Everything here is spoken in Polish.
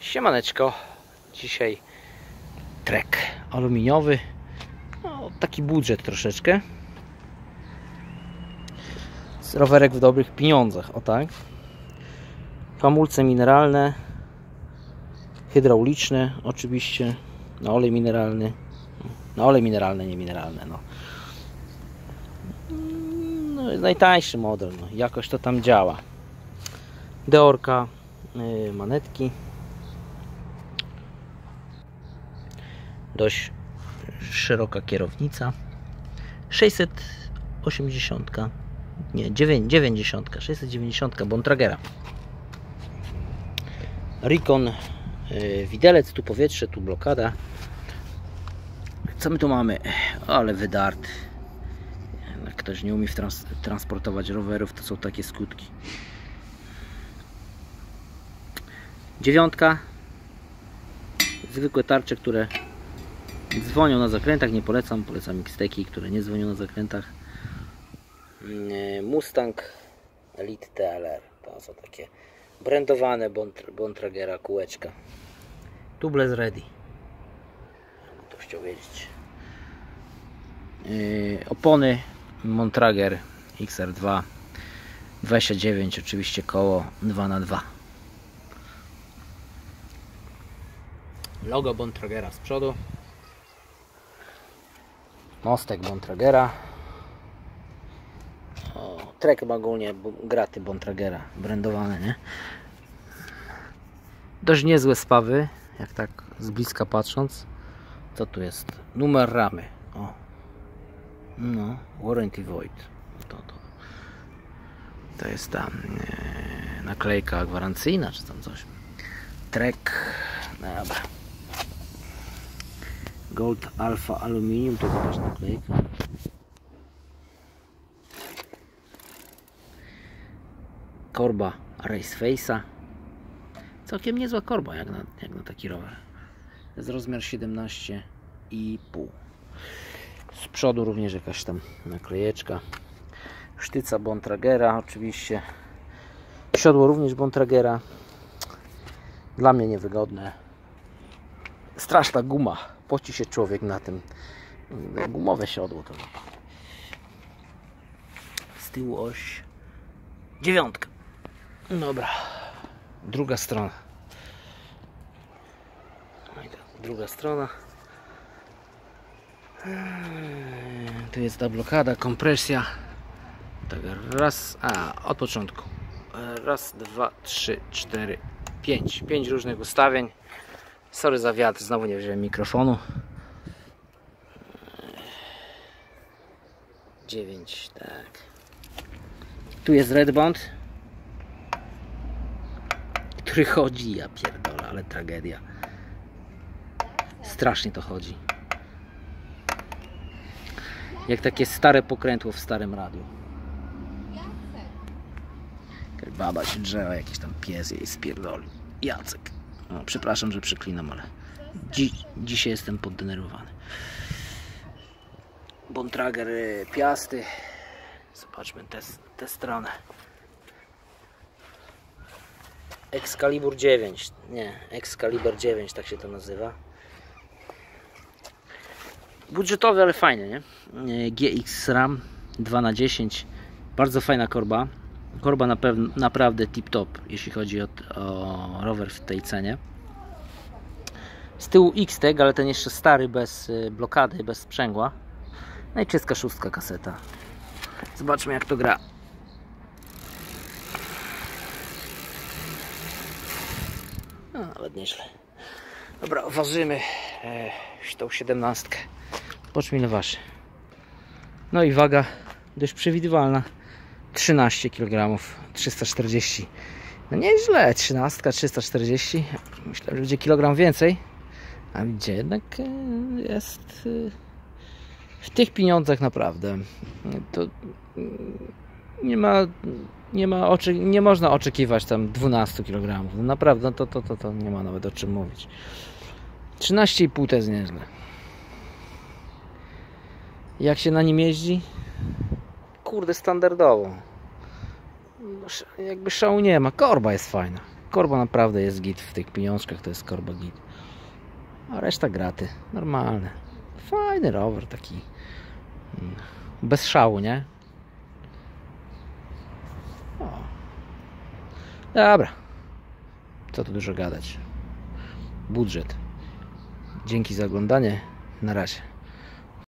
Siemaneczko, dzisiaj trek aluminiowy, no, taki budżet troszeczkę, rowerek w dobrych pieniądzach, o tak, hamulce mineralne, hydrauliczne oczywiście, na olej mineralny, nie mineralne, no najtańszy model, no, jakoś to tam działa. Deorka, manetki, dość szeroka kierownica, 680, nie, 90, 690 Bontragera, Rikon, widelec, tu powietrze, tu blokada. Co my tu mamy? Ale wydart. Jak ktoś nie umie transportować rowerów, to są takie skutki. 9, zwykłe tarcze, które dzwonią na zakrętach, nie polecam, polecam X-Teki, które nie dzwonią na zakrętach. Mustang Elite TLR, to są takie brandowane Bontragera kółeczka. Tubeless ready, to chciał wiedzieć. Opony Bontrager XR2 29, oczywiście koło 2×2. Logo Bontragera z przodu, mostek Bontragera, trek ma ogólnie graty Bontragera, brandowane, nie? Dość niezłe spawy, jak tak z bliska patrząc. Co tu jest? Numer ramy, o, no, warranty void, to jest ta naklejka gwarancyjna, czy tam coś. Trek, no dobra. Gold Alpha Aluminium, to zobacz naklejka. Korba Race Face'a. Całkiem niezła korba jak na taki rower. Jest rozmiar 17,5. Z przodu również jakaś tam naklejeczka. Sztyca Bontragera oczywiście. Siodło również Bontragera. Dla mnie niewygodne. Straszna guma. Poci się człowiek na tym. Gumowe siodło to. Z tyłu oś 9. Dobra. Druga strona. Druga strona. Tu jest ta blokada, kompresja. Tak, raz, od początku. Raz, 2, 3, 4, 5. 5 różnych ustawień. Sorry za wiatr, znowu nie wziąłem mikrofonu. 9, tak. Tu jest Redbond, który chodzi, ja pierdolę, ale tragedia. Strasznie to chodzi. Jak takie stare pokrętło w starym radiu. Baba się drzewa, jakiś tam pies jej spierdoli. Jacek. No, przepraszam, że przeklinam, ale dzisiaj jestem poddenerwowany. Bontrager Piasty. Zobaczmy tę stronę. Excalibur 9. Nie, Excalibur 9, tak się to nazywa. Budżetowy, ale fajny, nie? GX RAM 2×10. Bardzo fajna korba. Korba naprawdę tip-top, jeśli chodzi o rower w tej cenie. Z tyłu X-Tech, ale ten jeszcze stary, bez blokady, bez sprzęgła. No i 36 kaseta. Zobaczmy, jak to gra. No, nawet nieźle. Dobra, ważymy tą 17. Zobaczmy, ile waży. No i waga dość przewidywalna. 13 kg, 340. No nieźle, 13, 340. Myślę, że będzie kilogram więcej. A gdzie jednak jest w tych pieniądzach naprawdę. To nie można oczekiwać tam 12 kg. No naprawdę, to nie ma nawet o czym mówić. 13,5 to jest nieźle. Jak się na nim jeździ? Kurde, standardowo. Jakby szału nie ma. Korba jest fajna. korba naprawdę jest git, w tych pieniążkach to jest korba git. A reszta graty, normalne. Fajny rower taki. Bez szału, nie? O. Dobra. Co tu dużo gadać. Budżet. Dzięki za oglądanie. Na razie.